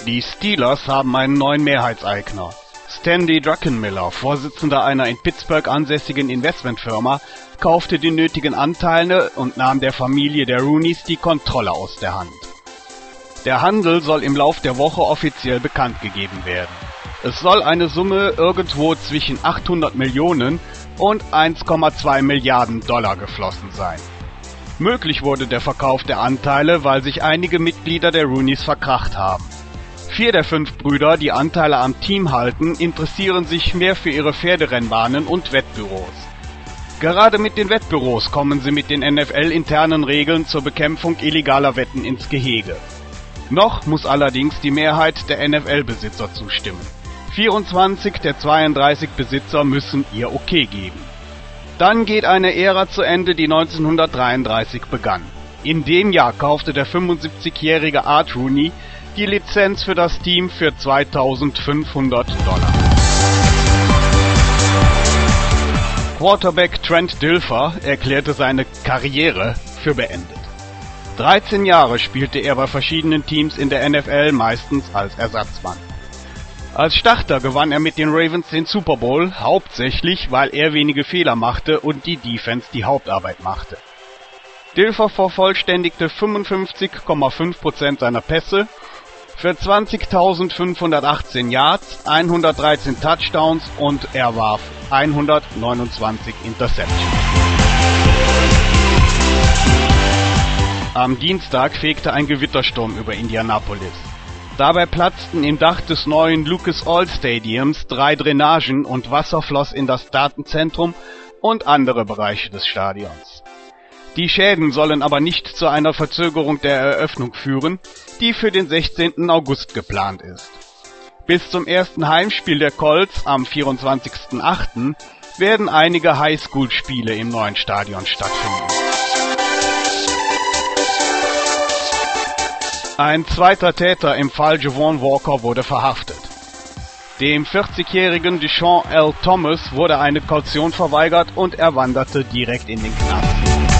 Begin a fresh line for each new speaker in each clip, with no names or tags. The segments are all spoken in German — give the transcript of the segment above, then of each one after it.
Die Steelers haben einen neuen Mehrheitseigner. Stanley Druckenmiller, Vorsitzender einer in Pittsburgh ansässigen Investmentfirma, kaufte die nötigen Anteile und nahm der Familie der Rooneys die Kontrolle aus der Hand. Der Handel soll im Lauf der Woche offiziell bekannt gegeben werden. Es soll eine Summe irgendwo zwischen 800 Millionen und 1,2 Milliarden Dollar geflossen sein. Möglich wurde der Verkauf der Anteile, weil sich einige Mitglieder der Rooneys verkracht haben. 4 der 5 Brüder, die Anteile am Team halten, interessieren sich mehr für ihre Pferderennbahnen und Wettbüros. Gerade mit den Wettbüros kommen sie mit den NFL-internen Regeln zur Bekämpfung illegaler Wetten ins Gehege. Noch muss allerdings die Mehrheit der NFL-Besitzer zustimmen. 24 der 32 Besitzer müssen ihr Okay geben. Dann geht eine Ära zu Ende, die 1933 begann. In dem Jahr kaufte der 75-jährige Art Rooney die Lizenz für das Team für $2.500. Quarterback Trent Dilfer erklärte seine Karriere für beendet. 13 Jahre spielte er bei verschiedenen Teams in der NFL, meistens als Ersatzmann. Als Starter gewann er mit den Ravens den Super Bowl, hauptsächlich weil er wenige Fehler machte und die Defense die Hauptarbeit machte. Dilfer vervollständigte 55,5% seiner Pässe für 20.518 Yards, 113 Touchdowns und er warf 129 Interceptions. Am Dienstag fegte ein Gewittersturm über Indianapolis. Dabei platzten im Dach des neuen Lucas Oil Stadiums 3 Drainagen und Wasser floss in das Datenzentrum und andere Bereiche des Stadions. Die Schäden sollen aber nicht zu einer Verzögerung der Eröffnung führen, die für den 16. August geplant ist. Bis zum ersten Heimspiel der Colts am 24.08. werden einige Highschool-Spiele im neuen Stadion stattfinden. Ein zweiter Täter im Fall Javon Walker wurde verhaftet. Dem 40-jährigen Deshaun L. Thomas wurde eine Kaution verweigert und er wanderte direkt in den Knast.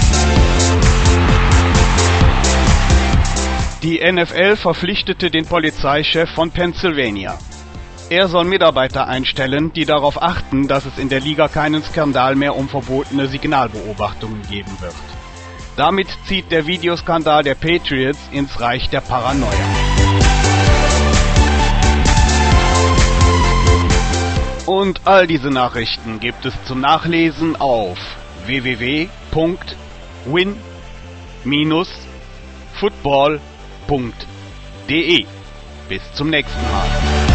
Die NFL verpflichtete den Polizeichef von Pennsylvania. Er soll Mitarbeiter einstellen, die darauf achten, dass es in der Liga keinen Skandal mehr um verbotene Signalbeobachtungen geben wird. Damit zieht der Videoskandal der Patriots ins Reich der Paranoia. Und all diese Nachrichten gibt es zum Nachlesen auf www.win-football.de. Bis zum nächsten Mal.